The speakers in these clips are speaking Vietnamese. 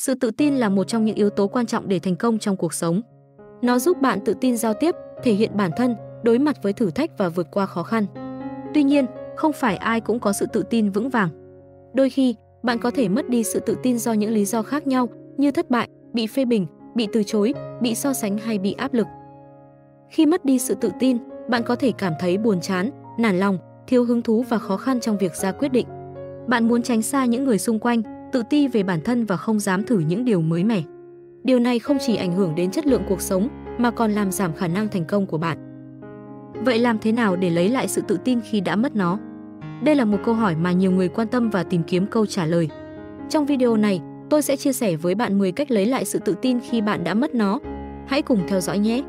Sự tự tin là một trong những yếu tố quan trọng để thành công trong cuộc sống. Nó giúp bạn tự tin giao tiếp, thể hiện bản thân, đối mặt với thử thách và vượt qua khó khăn. Tuy nhiên, không phải ai cũng có sự tự tin vững vàng. Đôi khi, bạn có thể mất đi sự tự tin do những lý do khác nhau như thất bại, bị phê bình, bị từ chối, bị so sánh hay bị áp lực. Khi mất đi sự tự tin, bạn có thể cảm thấy buồn chán, nản lòng, thiếu hứng thú và khó khăn trong việc ra quyết định. Bạn muốn tránh xa những người xung quanh, tự ti về bản thân và không dám thử những điều mới mẻ. Điều này không chỉ ảnh hưởng đến chất lượng cuộc sống mà còn làm giảm khả năng thành công của bạn. Vậy làm thế nào để lấy lại sự tự tin khi đã mất nó? Đây là một câu hỏi mà nhiều người quan tâm và tìm kiếm câu trả lời. Trong video này, tôi sẽ chia sẻ với bạn 10 cách lấy lại sự tự tin khi bạn đã mất nó. Hãy cùng theo dõi nhé!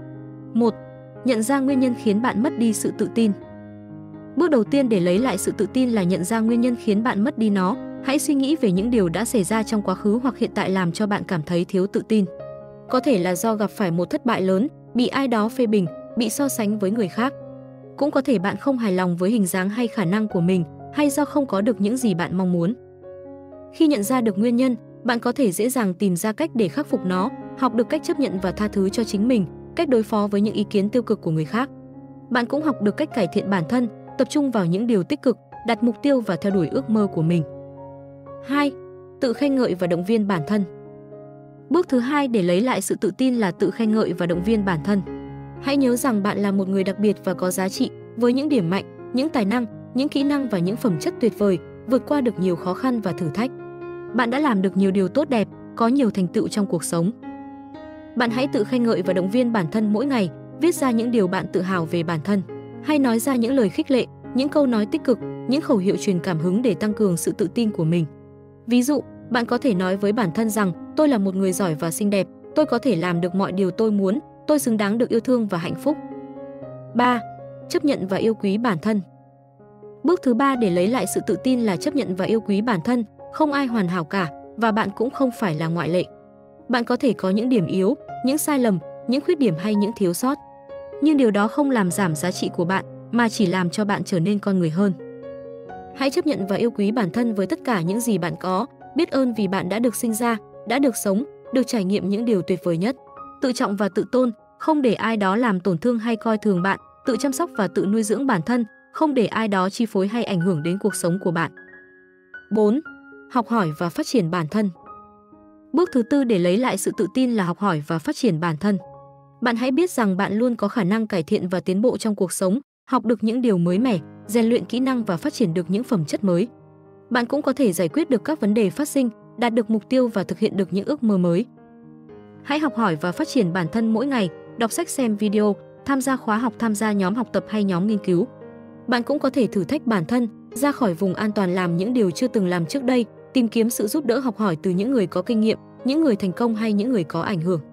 1. Nhận ra nguyên nhân khiến bạn mất đi sự tự tin. Bước đầu tiên để lấy lại sự tự tin là nhận ra nguyên nhân khiến bạn mất đi nó. Hãy suy nghĩ về những điều đã xảy ra trong quá khứ hoặc hiện tại làm cho bạn cảm thấy thiếu tự tin. Có thể là do gặp phải một thất bại lớn, bị ai đó phê bình, bị so sánh với người khác. Cũng có thể bạn không hài lòng với hình dáng hay khả năng của mình, hay do không có được những gì bạn mong muốn. Khi nhận ra được nguyên nhân, bạn có thể dễ dàng tìm ra cách để khắc phục nó, học được cách chấp nhận và tha thứ cho chính mình, cách đối phó với những ý kiến tiêu cực của người khác. Bạn cũng học được cách cải thiện bản thân, tập trung vào những điều tích cực, đặt mục tiêu và theo đuổi ước mơ của mình. 2. Tự khen ngợi và động viên bản thân. Bước thứ hai để lấy lại sự tự tin là tự khen ngợi và động viên bản thân. Hãy nhớ rằng bạn là một người đặc biệt và có giá trị, với những điểm mạnh, những tài năng, những kỹ năng và những phẩm chất tuyệt vời, vượt qua được nhiều khó khăn và thử thách. Bạn đã làm được nhiều điều tốt đẹp, có nhiều thành tựu trong cuộc sống. Bạn hãy tự khen ngợi và động viên bản thân mỗi ngày, viết ra những điều bạn tự hào về bản thân. Hay nói ra những lời khích lệ, những câu nói tích cực, những khẩu hiệu truyền cảm hứng để tăng cường sự tự tin của mình. Ví dụ, bạn có thể nói với bản thân rằng tôi là một người giỏi và xinh đẹp, tôi có thể làm được mọi điều tôi muốn, tôi xứng đáng được yêu thương và hạnh phúc. 3. Chấp nhận và yêu quý bản thân. Bước thứ ba để lấy lại sự tự tin là chấp nhận và yêu quý bản thân. Không ai hoàn hảo cả và bạn cũng không phải là ngoại lệ. Bạn có thể có những điểm yếu, những sai lầm, những khuyết điểm hay những thiếu sót. Nhưng điều đó không làm giảm giá trị của bạn mà chỉ làm cho bạn trở nên con người hơn. Hãy chấp nhận và yêu quý bản thân với tất cả những gì bạn có, biết ơn vì bạn đã được sinh ra, đã được sống, được trải nghiệm những điều tuyệt vời nhất. Tự trọng và tự tôn, không để ai đó làm tổn thương hay coi thường bạn, tự chăm sóc và tự nuôi dưỡng bản thân, không để ai đó chi phối hay ảnh hưởng đến cuộc sống của bạn. 4. Học hỏi và phát triển bản thân. Bước thứ tư để lấy lại sự tự tin là học hỏi và phát triển bản thân. Bạn hãy biết rằng bạn luôn có khả năng cải thiện và tiến bộ trong cuộc sống, học được những điều mới mẻ, rèn luyện kỹ năng và phát triển được những phẩm chất mới. Bạn cũng có thể giải quyết được các vấn đề phát sinh, đạt được mục tiêu và thực hiện được những ước mơ mới. Hãy học hỏi và phát triển bản thân mỗi ngày, đọc sách, xem video, tham gia khóa học, tham gia nhóm học tập hay nhóm nghiên cứu. Bạn cũng có thể thử thách bản thân, ra khỏi vùng an toàn, làm những điều chưa từng làm trước đây, tìm kiếm sự giúp đỡ, học hỏi từ những người có kinh nghiệm, những người thành công hay những người có ảnh hưởng.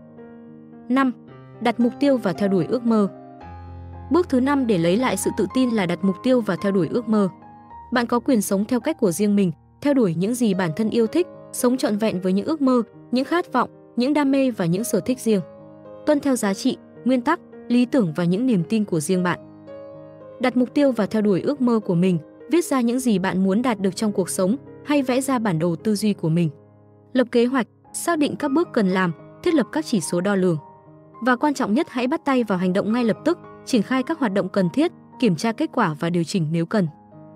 5. Đặt mục tiêu và theo đuổi ước mơ. Bước thứ 5 để lấy lại sự tự tin là đặt mục tiêu và theo đuổi ước mơ. Bạn có quyền sống theo cách của riêng mình, theo đuổi những gì bản thân yêu thích, sống trọn vẹn với những ước mơ, những khát vọng, những đam mê và những sở thích riêng. Tuân theo giá trị, nguyên tắc, lý tưởng và những niềm tin của riêng bạn. Đặt mục tiêu và theo đuổi ước mơ của mình, viết ra những gì bạn muốn đạt được trong cuộc sống hay vẽ ra bản đồ tư duy của mình. Lập kế hoạch, xác định các bước cần làm, thiết lập các chỉ số đo lường. Và quan trọng nhất, hãy bắt tay vào hành động ngay lập tức, triển khai các hoạt động cần thiết, kiểm tra kết quả và điều chỉnh nếu cần.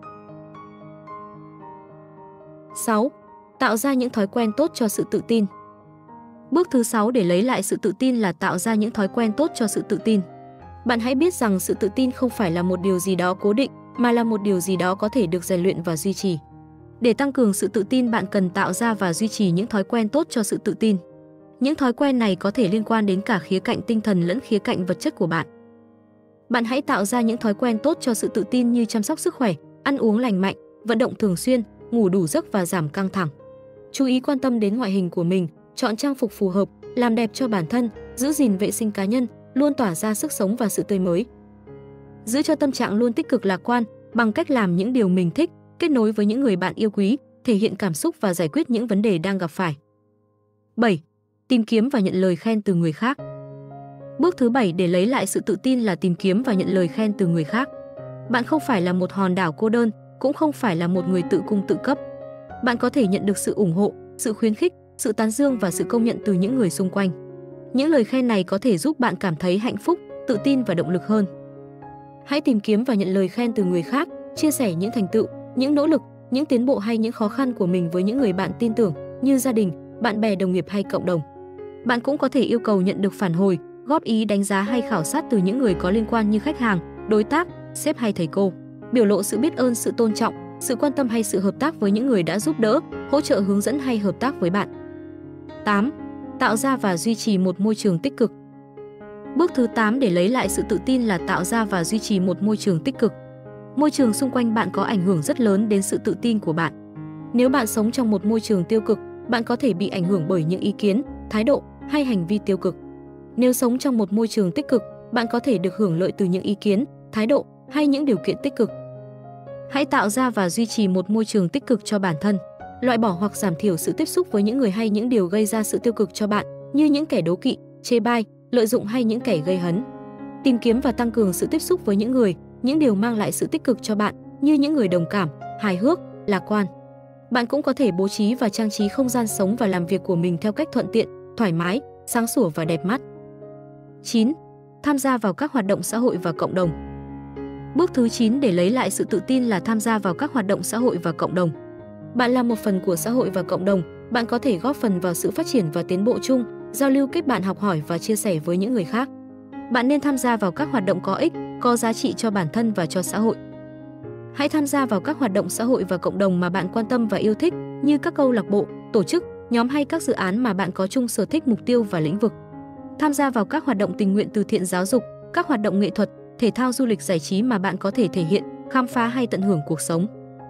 6. Tạo ra những thói quen tốt cho sự tự tin. Bước thứ 6 để lấy lại sự tự tin là tạo ra những thói quen tốt cho sự tự tin. Bạn hãy biết rằng sự tự tin không phải là một điều gì đó cố định, mà là một điều gì đó có thể được rèn luyện và duy trì. Để tăng cường sự tự tin, bạn cần tạo ra và duy trì những thói quen tốt cho sự tự tin. Những thói quen này có thể liên quan đến cả khía cạnh tinh thần lẫn khía cạnh vật chất của bạn. Bạn hãy tạo ra những thói quen tốt cho sự tự tin như chăm sóc sức khỏe, ăn uống lành mạnh, vận động thường xuyên, ngủ đủ giấc và giảm căng thẳng. Chú ý quan tâm đến ngoại hình của mình, chọn trang phục phù hợp, làm đẹp cho bản thân, giữ gìn vệ sinh cá nhân, luôn tỏa ra sức sống và sự tươi mới. Giữ cho tâm trạng luôn tích cực lạc quan bằng cách làm những điều mình thích, kết nối với những người bạn yêu quý, thể hiện cảm xúc và giải quyết những vấn đề đang gặp phải. 7. Tìm kiếm và nhận lời khen từ người khác. Bước thứ 7 để lấy lại sự tự tin là tìm kiếm và nhận lời khen từ người khác. Bạn không phải là một hòn đảo cô đơn, cũng không phải là một người tự cung tự cấp. Bạn có thể nhận được sự ủng hộ, sự khuyến khích, sự tán dương và sự công nhận từ những người xung quanh. Những lời khen này có thể giúp bạn cảm thấy hạnh phúc, tự tin và động lực hơn. Hãy tìm kiếm và nhận lời khen từ người khác, chia sẻ những thành tựu, những nỗ lực, những tiến bộ hay những khó khăn của mình với những người bạn tin tưởng như gia đình, bạn bè, đồng nghiệp hay cộng đồng. Bạn cũng có thể yêu cầu nhận được phản hồi, góp ý, đánh giá hay khảo sát từ những người có liên quan như khách hàng, đối tác, sếp hay thầy cô. Biểu lộ sự biết ơn, sự tôn trọng, sự quan tâm hay sự hợp tác với những người đã giúp đỡ, hỗ trợ, hướng dẫn hay hợp tác với bạn. 8. Tạo ra và duy trì một môi trường tích cực. Bước thứ 8 để lấy lại sự tự tin là tạo ra và duy trì một môi trường tích cực. Môi trường xung quanh bạn có ảnh hưởng rất lớn đến sự tự tin của bạn. Nếu bạn sống trong một môi trường tiêu cực, bạn có thể bị ảnh hưởng bởi những ý kiến, thái độ hay hành vi tiêu cực. Nếu sống trong một môi trường tích cực, bạn có thể được hưởng lợi từ những ý kiến, thái độ hay những điều kiện tích cực. Hãy tạo ra và duy trì một môi trường tích cực cho bản thân. Loại bỏ hoặc giảm thiểu sự tiếp xúc với những người hay những điều gây ra sự tiêu cực cho bạn, như những kẻ đố kỵ, chê bai, lợi dụng hay những kẻ gây hấn. Tìm kiếm và tăng cường sự tiếp xúc với những người, những điều mang lại sự tích cực cho bạn, như những người đồng cảm, hài hước, lạc quan. Bạn cũng có thể bố trí và trang trí không gian sống và làm việc của mình theo cách thuận tiện, thoải mái, sáng sủa và đẹp mắt. 9. Tham gia vào các hoạt động xã hội và cộng đồng. Bước thứ 9 để lấy lại sự tự tin là tham gia vào các hoạt động xã hội và cộng đồng. Bạn là một phần của xã hội và cộng đồng, bạn có thể góp phần vào sự phát triển và tiến bộ chung, giao lưu, kết bạn, học hỏi và chia sẻ với những người khác. Bạn nên tham gia vào các hoạt động có ích, có giá trị cho bản thân và cho xã hội. Hãy tham gia vào các hoạt động xã hội và cộng đồng mà bạn quan tâm và yêu thích, như các câu lạc bộ, tổ chức, nhóm hay các dự án mà bạn có chung sở thích, mục tiêu và lĩnh vực. Tham gia vào các hoạt động tình nguyện, từ thiện, giáo dục, các hoạt động nghệ thuật, thể thao, du lịch, giải trí mà bạn có thể thể hiện, khám phá hay tận hưởng cuộc sống.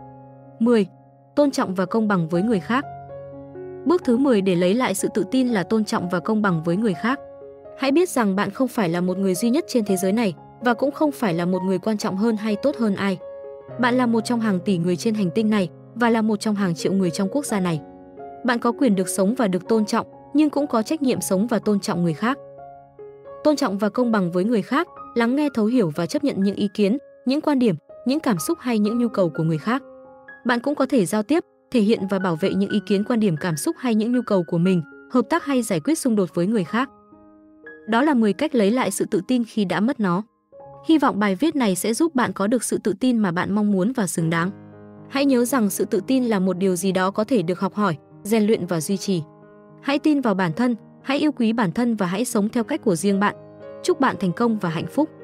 10. Tôn trọng và công bằng với người khác. Bước thứ 10 để lấy lại sự tự tin là tôn trọng và công bằng với người khác. Hãy biết rằng bạn không phải là một người duy nhất trên thế giới này và cũng không phải là một người quan trọng hơn hay tốt hơn ai. Bạn là một trong hàng tỷ người trên hành tinh này và là một trong hàng triệu người trong quốc gia này. Bạn có quyền được sống và được tôn trọng, nhưng cũng có trách nhiệm sống và tôn trọng người khác. Tôn trọng và công bằng với người khác, lắng nghe, thấu hiểu và chấp nhận những ý kiến, những quan điểm, những cảm xúc hay những nhu cầu của người khác. Bạn cũng có thể giao tiếp, thể hiện và bảo vệ những ý kiến, quan điểm, cảm xúc hay những nhu cầu của mình, hợp tác hay giải quyết xung đột với người khác. Đó là 10 cách lấy lại sự tự tin khi đã mất nó. Hy vọng bài viết này sẽ giúp bạn có được sự tự tin mà bạn mong muốn và xứng đáng. Hãy nhớ rằng sự tự tin là một điều gì đó có thể được học hỏi, rèn luyện và duy trì. Hãy tin vào bản thân, hãy yêu quý bản thân và hãy sống theo cách của riêng bạn. Chúc bạn thành công và hạnh phúc!